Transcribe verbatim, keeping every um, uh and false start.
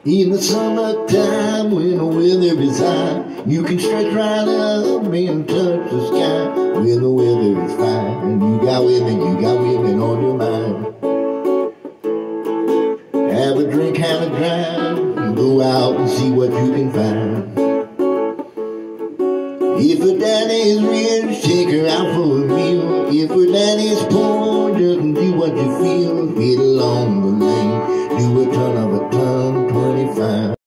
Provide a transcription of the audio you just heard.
In the summertime when the weather is high, you can stretch right up and touch the sky. When the weather is fine, you got women, you got women on your mind. Have a drink, have a drive, and go out and see what you can find. If her daddy is rich, take her out for a meal. If her daddy is poor, just do what you feel. Get along the lane, do a ton of a ton, twenty-five.